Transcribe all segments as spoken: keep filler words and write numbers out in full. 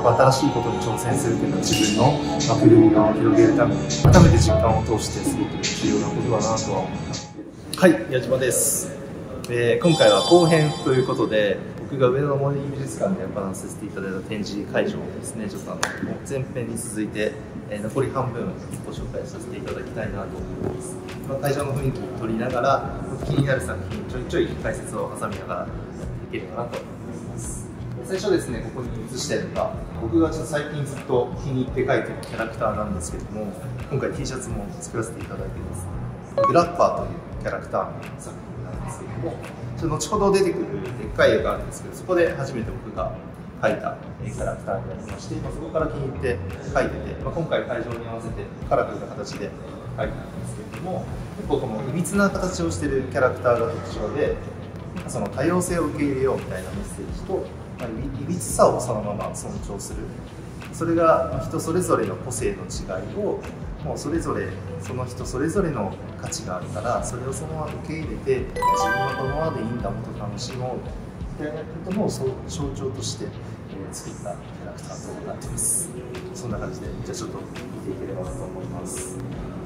ぱ新しいことに挑戦するというのは自分の枠組みを広げるために改めて実感を通してすごく重要なことだなとは思ったので。はい、矢島です。えー、今回は後編ということで、僕が上野の森美術館で行わせていただいた展示会場をですね、ちょっとあの前編に続いて、えー、残り半分ご紹介させていただきたいなと思います。まあ、会場の雰囲気を取りながら、気になる作品ちょいちょい解説を挟みながらやっていければなと思います。最初ですね、ここに映しているのが、僕がちょっと最近ずっと気に入って描いているキャラクターなんですけども、今回 T シャツも作らせていただいています。グラッパーというキャラクターの作品なんですけども、ちょっと後ほど出てくるでっかい絵があるんですけど、そこで初めて僕が描いたキャラクターになりまして、まあ、そこから気に入って描いてて、まあ、今回会場に合わせてカラフルな形で描いてたんですけれども、結構このいびつな形をしているキャラクターが特徴で、なんかその多様性を受け入れようみたいなメッセージと、まあ、いびつさをそのまま尊重する、それが人それぞれの個性の違いをもうそれぞれその人それぞれの価値があるから、それをそのまま受け入れて、自分はこのままでいいんだ、もっと楽しもうみたいなことの象徴として作ったキャラクターとなっています。そんな感じで、じゃあちょっと見ていければなと思います。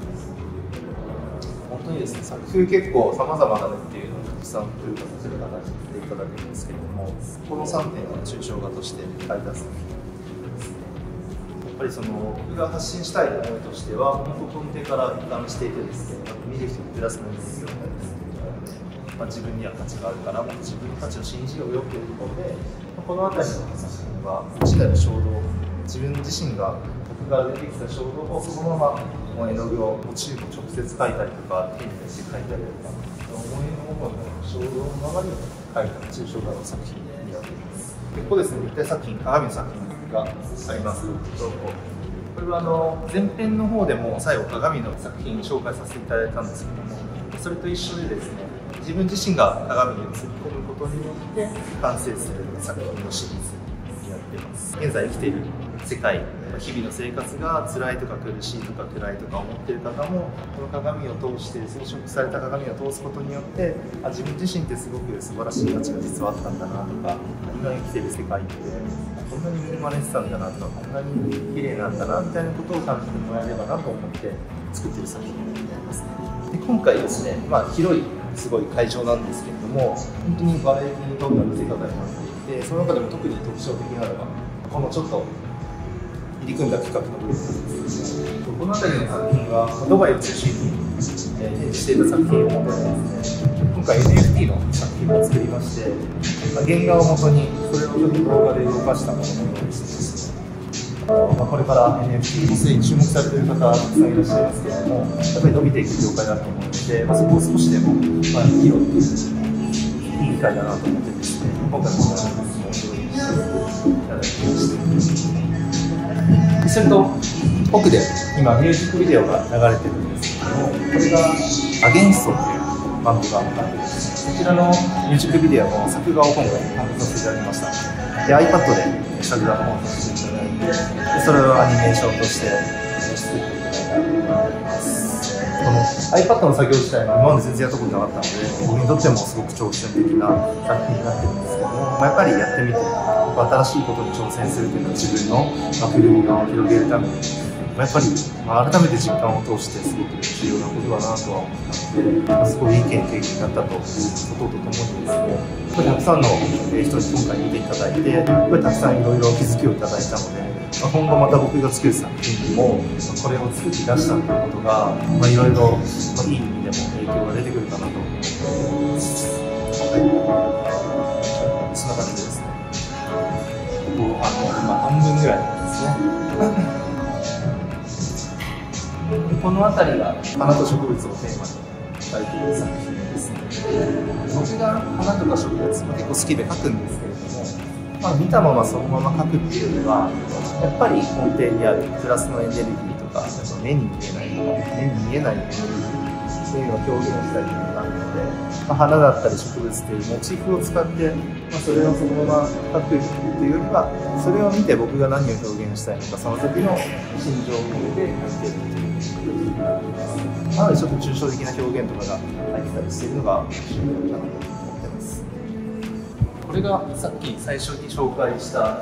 本当にですね、作風結構様々だねっていうのをたくさん来る形で語っていただくんですけれども、このさんてんは抽象画として書いた作品ですね。やっぱりその僕が発信したい思いとしては、本当根底から一貫していてですね、見る人にプラスのエネルギーを与えるというので、まあ、自分には価値があるから、もっと自分の価値を信じようよというところで、この辺りの作品は一台の衝動、自分自身が僕から出てきた衝動をそのままもう絵の具をモチーフを直接描いたりとか、手に出して描いたりとか、思いのままの衝動のままに描いた抽象画の作品になっています。でここですね、立体作品、鏡の作品があります。これはあの前編の方でも最後鏡の作品を紹介させていただいたんですけども、それと一緒でですね、自分自身が鏡に映り込むことによって完成する作品のシリーズになっています。現在生きている世界、日々の生活が辛いとか苦しいとか暗いとか思っている方も、この鏡を通して装飾された鏡を通すことによって、あ、自分自身ってすごく素晴らしい価値が実はあったんだなとか、今生きている世界ってこんなに恵まれてたんだなとか、こんなに綺麗なんだなみたいなことを感じてもらえればなと思って作っている作品になりますね。で今回ですね、まあ、広いすごい会場なんですけれども、本当にバラエティに富んだ見せ方になっていて、その中でも特に特徴的なのがこのちょっと入り組んだ企画の部分です。この辺りの作品はドバイを中心に、えー、展示していた作品をもとにですね、今回 エヌエフティー の作品を作りまして、まあ、原画をもとにそれをちょっと動画で動かしたものを用意しています。まあ、これから エヌエフティー もすでに注目されている方たくさんいらっしゃいますけれども、やっぱり伸びていく業界だと思うので、まあ、そこを少しでも、まあ、広くいい機会だなと思ってですね、今回この作品を用意していただきました。すると奥で今ミュージックビデオが流れてるんですけども、これがアゲンストというバンドがあってですね、こちらのミュージックビデオの作画を今回担当させていただきました。で iPad で作画の方をさせていただいて、でそれをアニメーションとして作っていただいたと思います。この iPad の作業自体は今まで全然やったことなかったので、僕にとってもすごく挑戦的な作品になってるんですけども、まあ、やっぱりやってみて新しいことに挑戦するというのは自分の枠組みを広げるために、やっぱり、まあ、改めて実感を通してすごく重要なことだなとは思ったので、まあ、すごいいい経験になったということとともにですね、やっぱりたくさんの人に今回見ていただいて、やっぱりたくさんいろいろ気づきをいただいたので、まあ、今後また僕が作る作品にも、これを作り出したということが、まあ、いろいろ、まあ、いい意味でも影響が出てくるかなと思います。はい、そんな感じですね。あの今半分ぐらいですね。この辺りが花と植物をテーマに描いている作品ですね。僕が花とか植物も結構好きで描くんですけれども、まあ、見たままそのまま描くっていうよりは、やっぱり根底にあるプラスのエネルギーとか、目に見えない目に見えないエネルギーそういうのを表現したいというのがあるので、まあ、花だったり植物というモチーフを使って、まあ、それをそのまま描くというよりは、それを見て僕が何を表現したいのか、その時の心情を込めて描いているという。なのでちょっと抽象的な表現とかが入ってたりしているのが面白いかなと思ってます。これがさっき最初に紹介した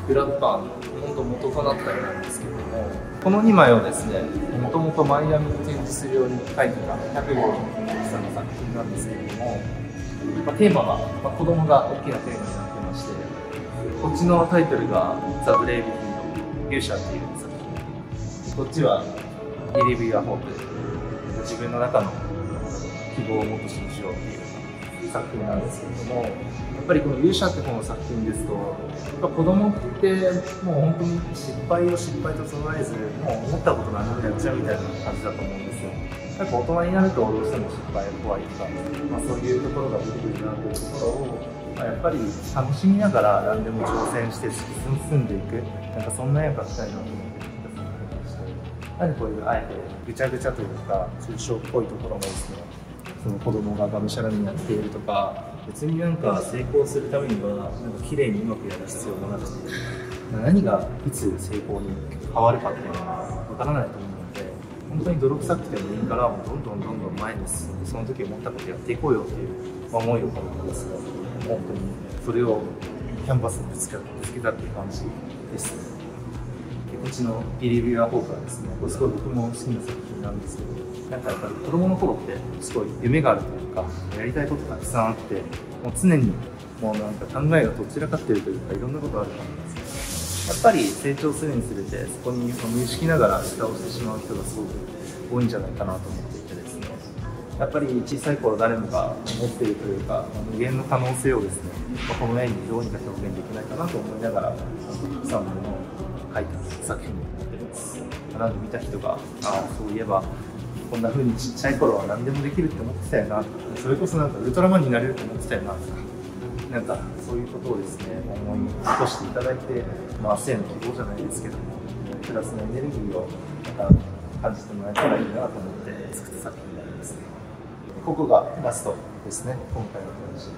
グラッパーの本当元となった絵なんですけれども、このにまいをですね、もともとマイアミに展示するように描いてたひゃくごうの大きさの作品なんですけれども、まあ、テーマは、まあ、子供が大きなテーマになってまして、こっちのタイトルが「ザ・ブレイブ・フィード」勇者っていう作品、こっちは「Believe Your Hope」、自分の中の希望をもっと信じようっていう作品なんですけれども、やっぱりこの勇者ってこの作品ですと、やっぱ子供ってもう本当に失敗を失敗と捉えず、もう思ったこと何でもやっちゃうみたいな感じだと思うんですよ。やっぱ大人になるとどうしても失敗が怖いとか、まあ、そういうところが出てくるなというところを、まあ、やっぱり楽しみながら何でも挑戦して突き進んでいく、なんかそんな絵を描きたいなと思ってなんでこういうあえてぐちゃぐちゃというか抽象っぽいところもですね、その子供ががむしゃらにやっているとか、別になんか成功するためにはなんか綺麗にうまくやる必要もなくて、何がいつ成功に変わるかっていうのはわからないと思うので、本当に泥臭くてもいいからもうどんどんどんどん前に進んで、その時思ったことやっていこうよっていう思いを込めてですね、本当にそれをキャンバスにぶつけたっていう感じですね。こっちの「Believe Your Hope」はですね、これすごい僕も好きな作品なんですけど、なんかやっぱり子供の頃ってすごい夢があるというか、やりたいことたくさんあって、もう常にもうなんか考えがどちらかっているというか、いろんなことあると思うんですけど、やっぱり成長するにつれてそこに無意識ながら蓋をしてしまう人がすごく多いんじゃないかなと思っていてですね、やっぱり小さい頃誰もが持っているというか、無限の可能性をですね、この絵にどうにか表現できないかなと思いながら、たくさんのものを描いた作品になっています。なので見た人が、ああそういえばこんな風にちっちゃい頃は何でもできるって思ってたよな、それこそなんかウルトラマンになれると思ってたよなとか、なんかそういうことをですね思い起こしていただいて、まあ、明日への希望じゃないですけども、プラスのエネルギーをなんか感じてもらえたらいいなと思って作った作品になりますね。ここがラストですね、今回の話。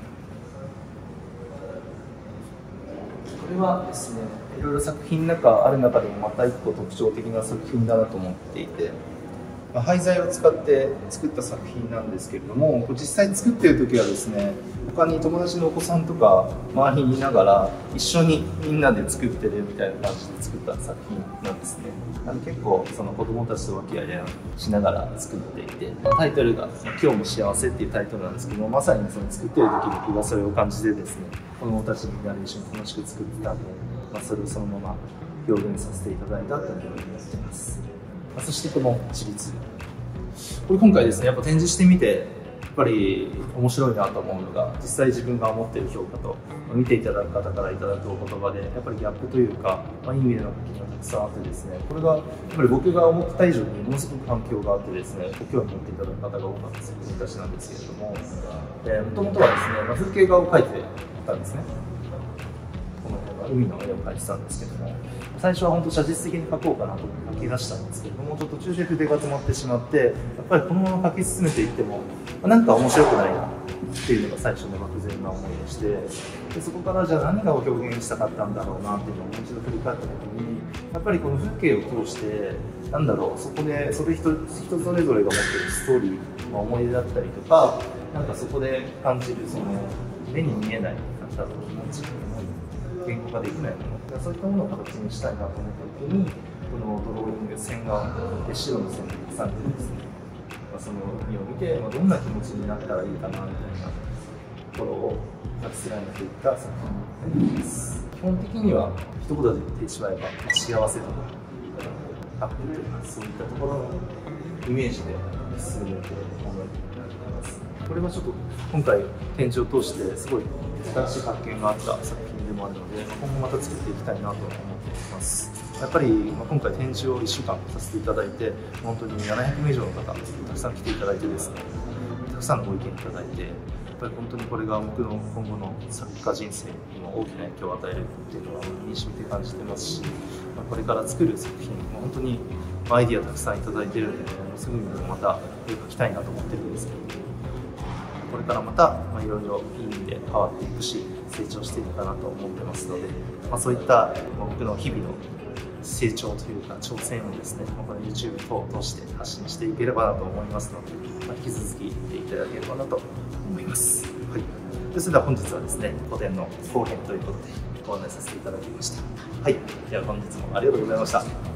これはですね、いろいろ作品の中ある中でもまた一個特徴的な作品だなと思っていて、まあ、廃材を使って作った作品なんですけれども、実際作っている時はですね、他に友達のお子さんとか周りにいながら一緒にみんなで作ってるみたいな感じで作った作品なんですね。あの結構その子供たちと和気あいあいしながら作っていて、タイトルが「今日も幸せ」っていうタイトルなんですけども、まさにその作ってる時に僕がそれを感じてですね、子供たちみんなで一緒に楽しく作ってたんで、まあ、それをそのまま表現させていただいたというふうに思っています。まあ、そしてこのチリツ、これ今回ですね、やっぱ展示してみてやっぱり面白いなと思うのが、実際自分が思っている評価と見ていただく方からいただくお言葉でやっぱりギャップというか、まあ、いい意味での書きがたくさんあってですね、これがやっぱり僕が思った以上にものすごく反響があってですね、ご興味持っていただく方が多かった作品たちなんですけれども、もともとはですね、まあ、風景画を描いてたんですね。この辺は海の絵を描いてたんですけども、最初は本当写実的に描こうかなと思って書き出したんですけれども、ちょっと途中で筆が止まってしまって、やっぱりこのまま描き進めていってもなんか面白くないなっていうのが最初の漠然な思いでして、でそこからじゃあ何が表現したかったんだろうなっていうのをもう一度振り返った時に、やっぱりこの風景を通してなんだろう、そこでそれ人人それぞれが持ってるストーリー、まあ、思い出だったりとか、なんかそこで感じるその目に見えない方の気持ち、言語化できないもの、そういったものを形にしたいなと思った時に、このドローイング、線画で白の線でたくさんでですね、まあ、その絵を見て、まあ、どんな気持ちになったらいいかなみたいなところを書き連ねていった作品になります。基本的には一言で言ってしまえば幸せとかハッピーとか、そういったところのイメージで進めているものになります。これはちょっと今回展示を通してすごい新しい発見があった作品でもあるので、今後また作っていきたいなと思っています。やっぱり今回展示をいっしゅうかんさせていただいて、本当にななひゃくめい以上の方たくさん来ていただいてですね、たくさんのご意見いただいて、やっぱり本当にこれが僕の今後の作家人生にも大きな影響を与えるっていうのは身に染みて感じてますし、これから作る作品も本当にアイディアたくさんいただいているので、すぐにもまた絵描きたいなと思ってるんですけど、これからまたいろいろいい意味で変わっていくし、成長していくかなと思ってますので、まあ、そういった僕の日々の成長というか挑戦をですね、この YouTube 等を通して発信していければなと思いますので、まあ、引き続き見ていただければなと思います。はい、でそれでは本日はですね、個展の後編ということでご案内させていただきました。はい、では本日もありがとうございました。